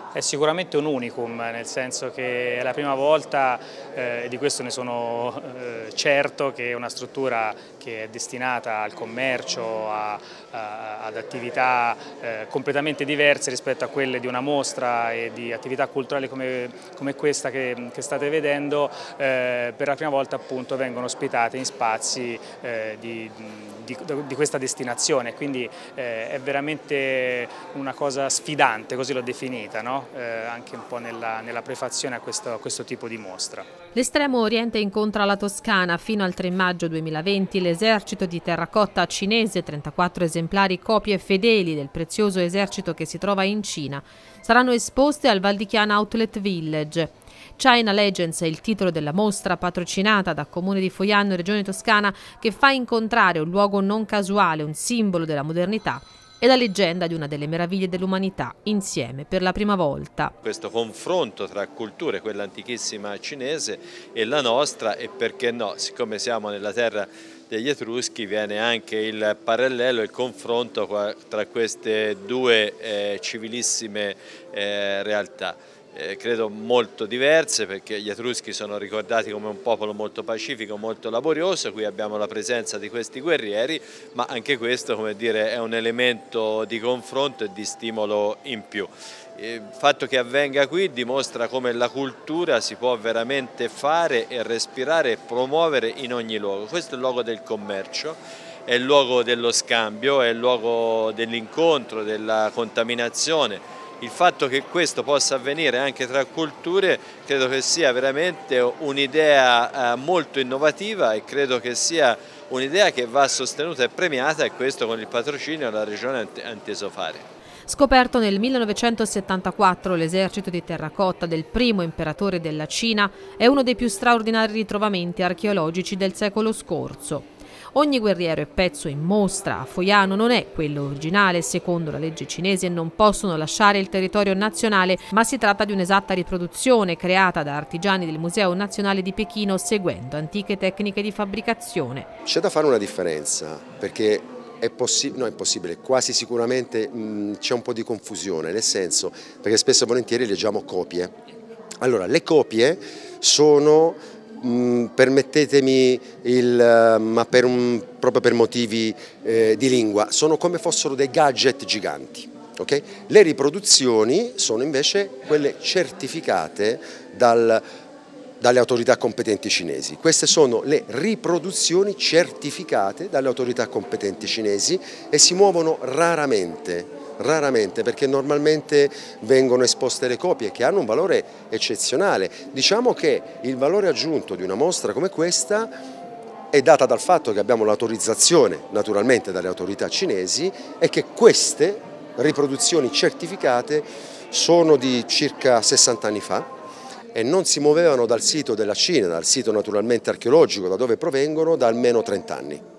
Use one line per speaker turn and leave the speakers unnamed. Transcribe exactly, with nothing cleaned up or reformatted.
È sicuramente un unicum, nel senso che è la prima volta, eh, e di questo ne sono eh, certo, che una struttura che è destinata al commercio, a, a, ad attività eh, completamente diverse rispetto a quelle di una mostra e di attività culturali come, come questa che, che state vedendo, eh, per la prima volta appunto vengono ospitate in spazi eh, di, di, di questa destinazione, quindi eh, è veramente una cosa sfidante, così l'ho definita, no? Eh, anche un po' nella, nella prefazione a questo, a questo tipo di mostra.
L'Estremo Oriente incontra la Toscana. Fino al tre maggio duemilaventi l'esercito di terracotta cinese, trentaquattro esemplari copie fedeli del prezioso esercito che si trova in Cina, saranno esposte al Val di Chiana Outlet Village. China Legends è il titolo della mostra, patrocinata da Comune di Fogliano e Regione Toscana, che fa incontrare un luogo non casuale, un simbolo della modernità e la leggenda di una delle meraviglie dell'umanità, insieme per la prima volta.
Questo confronto tra culture, quella antichissima cinese e la nostra, e perché no, siccome siamo nella terra degli Etruschi, viene anche il parallelo, il confronto tra queste due eh, civilissime eh, realtà. Eh, credo molto diverse, perché gli Etruschi sono ricordati come un popolo molto pacifico, molto laborioso. Qui abbiamo la presenza di questi guerrieri, ma anche questo, come dire, è un elemento di confronto e di stimolo in più. Il fatto che avvenga qui dimostra come la cultura si può veramente fare e respirare e promuovere in ogni luogo. Questo è il luogo del commercio, è il luogo dello scambio, è il luogo dell'incontro, della contaminazione. Il fatto che questo possa avvenire anche tra culture credo che sia veramente un'idea molto innovativa, e credo che sia un'idea che va sostenuta e premiata, e questo con il patrocinio della Regione ha inteso fare.
Scoperto nel millenovecentosettantaquattro, l'esercito di terracotta del primo imperatore della Cina è uno dei più straordinari ritrovamenti archeologici del secolo scorso. Ogni guerriero e pezzo in mostra a Fogliano non è quello originale. Secondo la legge cinese non possono lasciare il territorio nazionale, ma si tratta di un'esatta riproduzione creata da artigiani del Museo Nazionale di Pechino seguendo antiche tecniche di fabbricazione.
C'è da fare una differenza, perché è possibile, no, è possibile, quasi sicuramente c'è un po' di confusione, nel senso, perché spesso e volentieri leggiamo copie. Allora, le copie sono, mh, permettetemi, il, ma per un, proprio per motivi eh, di lingua, sono come fossero dei gadget giganti. Okay? Le riproduzioni sono invece quelle certificate dal dalle autorità competenti cinesi. Queste sono le riproduzioni certificate dalle autorità competenti cinesi e si muovono raramente, raramente, perché normalmente vengono esposte le copie che hanno un valore eccezionale. Diciamo che il valore aggiunto di una mostra come questa è data dal fatto che abbiamo l'autorizzazione naturalmente dalle autorità cinesi e che queste riproduzioni certificate sono di circa sessanta anni fa e non si muovevano dal sito della Cina, dal sito naturalmente archeologico da dove provengono, da almeno trenta anni.